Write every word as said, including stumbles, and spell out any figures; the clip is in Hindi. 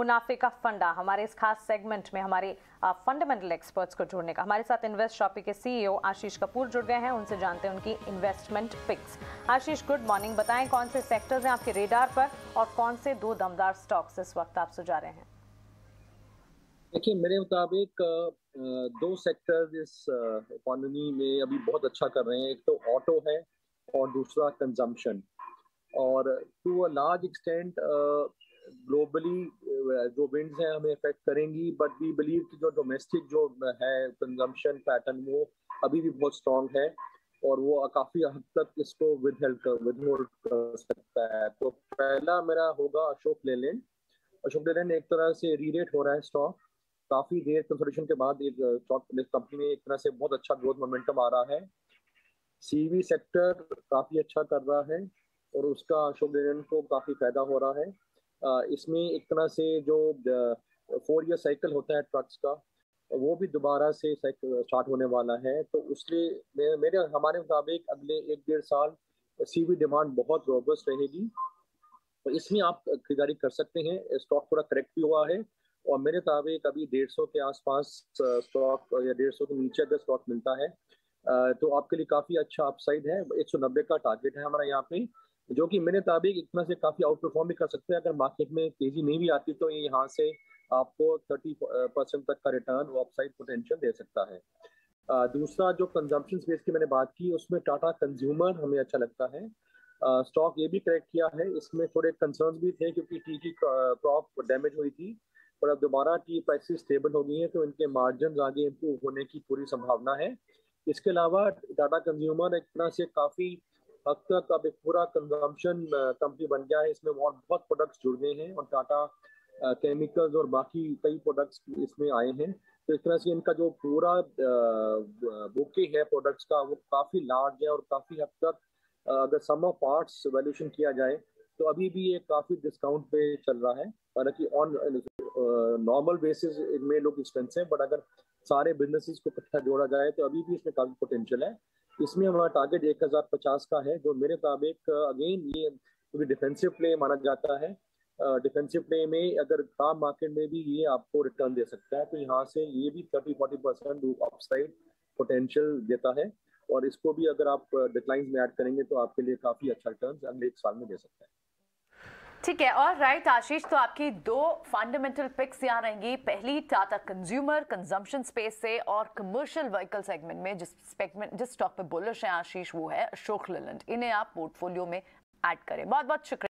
मुनाफे का फंडा। हमारे इस खास सेगमेंट में हमारे फंडामेंटल एक्सपर्ट्स को जोड़ने का हमारे साथ इन्वेस्ट शॉपी के सीईओ आशीष कपूर जुड़ गए हैं। उनसे जानते हैं उनकी investment picks. Ashish, good morning. बताएं कौन से सेक्टर्स हैं आपके रेडार पर और कौन से दो दमदार स्टॉक्स इस वक्त आप सुझा रहे हैं? देखिए, मेरे मुताबिक दो सेक्टर इस इकोनॉमी में अभी बहुत अच्छा कर रहे हैं। एक तो ऑटो है और दूसरा कंजम्पशन। और to a large extent globally जो विंड्स हैं हमें इफेक्ट करेंगी, बट वी बिलीव कि जो डोमेस्टिक जो है कंजम्पशन पैटर्न वो अभी भी बहुत स्ट्रांग है और वो काफी हद तक इसको विद हेल्प कर विद होल्ड कर सकता है। तो पहला मेरा होगा अशोक लेलैंड। अशोक लेलैंड एक तरह से रीरेट हो रहा है स्टॉक। काफी देर कंसोलिडेशन के बाद एक स्टॉक कंपनी में एक तरह से बहुत अच्छा ग्रोथ मोमेंटम आ रहा है। सीवी सेक्टर काफी अच्छा कर रहा है और उसका अशोक लेलैंड को काफी फायदा हो रहा है। इसमें एक तरह से जो फोर ईयर साइकिल होता है ट्रक्स का, वो भी दोबारा से स्टार्ट होने वाला है। तो उसलिए मेरे हमारे मुताबिक अगले एक डेढ़ साल सीवी डिमांड बहुत रोबस्ट रहेगी। तो इसमें आप खरीदारी कर सकते हैं। स्टॉक थोड़ा करेक्ट भी हुआ है और मेरे मुताबिक अभी डेढ़ सौ के आसपास स्टॉक या डेढ़ सौ के नीचे अगर स्टॉक मिलता है तो आपके लिए काफी अच्छा अपसाइड है। एक सौ नब्बे का टारगेट है हमारा यहाँ पे, जो कि मेरे मुताबिक इतना से काफी आउट परफॉर्म भी कर सकते हैं। अगर मार्केट में तेजी नहीं भी आती तो ये यहाँ से आपको तीस परसेंट तक का रिटर्न वो अपसाइड पोटेंशियल दे सकता है। दूसरा जो कंजम्पशन स्पेस की मैंने बात की, उसमें टाटा कंज्यूमर हमें अच्छा लगता है। स्टॉक ये भी करेक्ट किया है। इसमें थोड़े कंसर्न्स भी थे क्योंकि टी की क्रॉप डैमेज हुई थी, पर अब दोबारा टी प्राइसेस स्टेबल हो गई हैं तो इनके मार्जिन आगे इम्प्रूव होने की पूरी संभावना है। इसके अलावा टाटा कंज्यूमर एक तरह से काफी हद तक अब एक पूरा कंजम्पशन कंपनी बन गया है। इसमें और बहुत प्रोडक्ट्स जुड़ गए हैं और टाटा केमिकल्स और बाकी कई प्रोडक्ट्स इसमें आए हैं। तो इस तरह से इनका जो पूरा बुके है प्रोडक्ट्स का वो काफी लार्ज है और काफी हद तक अगर सम ऑफ पार्ट्स वैल्यूएशन किया जाए तो अभी भी ये काफी डिस्काउंट पे चल रहा है। हालांकि ऑन नॉर्मल बेसिस इनमें लोग एक्सपेंसिव, बट अगर सारे बिजनेसेस को इकट्ठा जोड़ा जाए तो अभी भी इसमें काफी पोटेंशियल है। इसमें हमारा टारगेट एक हजार पचास का है, जो मेरे मुताबिक अगेन ये क्योंकि डिफेंसिव प्ले माना जाता है। डिफेंसिव प्ले में अगर काम मार्केट में भी ये आपको रिटर्न दे सकता है, तो यहाँ से ये भी thirty forty percent upside potential देता है। और इसको भी अगर आप डिक्लाइंस में ऐड करेंगे तो आपके लिए काफी अच्छा रिटर्न अगले एक साल में दे सकता है। ठीक है। और राइट आशीष, तो आपकी दो फंडामेंटल पिक्स यहाँ रहेंगी। पहली टाटा कंज्यूमर कंजम्पशन स्पेस से, और कमर्शियल व्हीकल सेगमेंट में जिस सेगमेंट जिस स्टॉक पे बुलिश है आशीष वो है अशोक लेलैंड। इन्हें आप पोर्टफोलियो में ऐड करें। बहुत बहुत शुक्रिया।